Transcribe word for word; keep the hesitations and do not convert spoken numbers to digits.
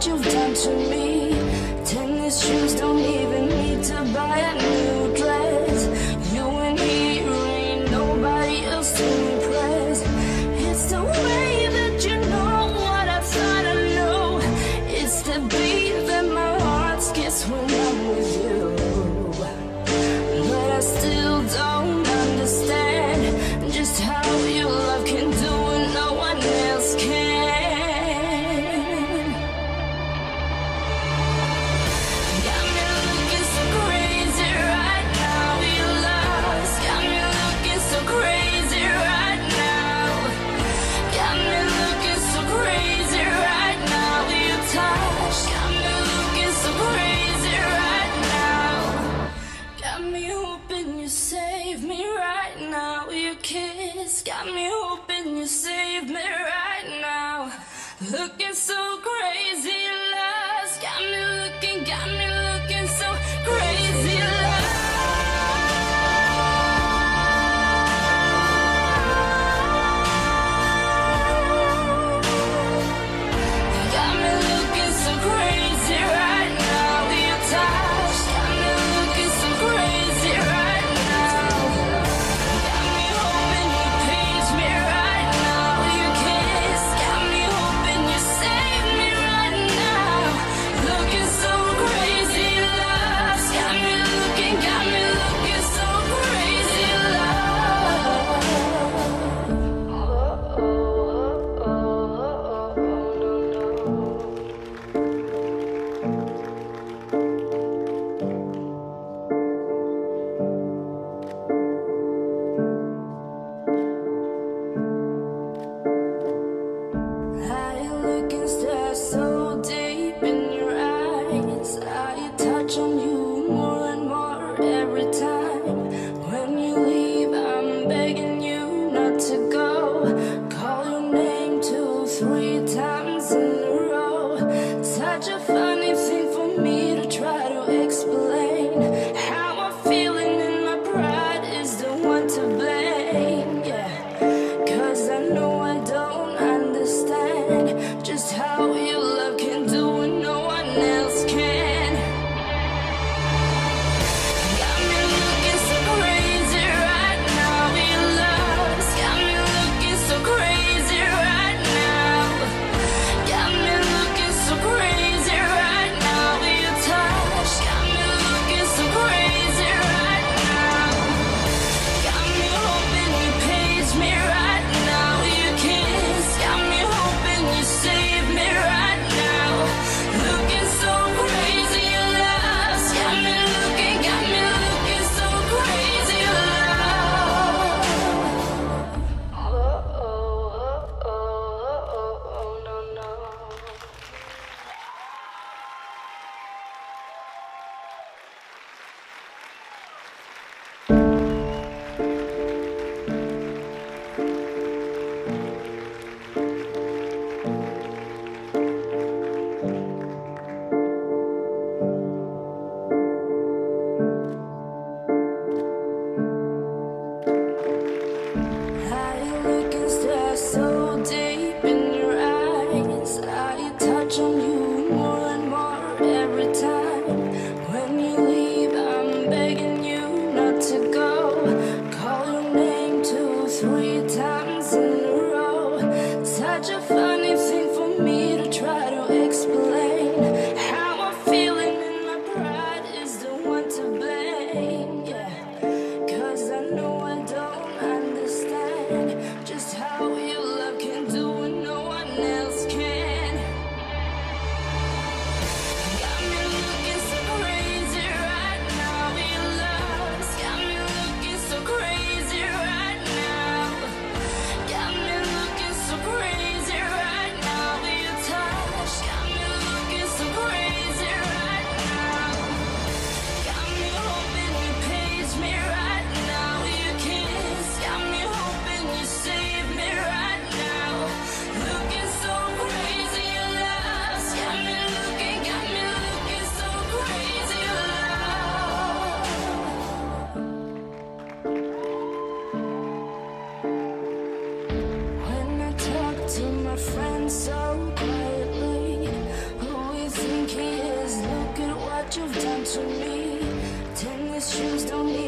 what you've done to me. Tennis shoes don't even need to buy a new dress. You and me, ain't nobody else to impress. It's the way that you know what I thought I knew. It's the beat that my heart skips when I'm with you. But I still don't understand just how your love can do what no one else can. Got me looking so crazy right now, you lost. Got me looking so crazy right now. Got me looking so crazy right now, you touch. Got me looking so crazy right now. Got me hoping you save me right now. Your kiss got me hoping you save me right now. Looking so crazy lost. Got me looking, got me looking so crazy lost. Got me looking so crazy right now. Your touch got me looking so crazy right now. Got me hoping you page me right now. Your kiss got me hoping you save me right now. Looking so crazy. pushing me. Tennis shoes don't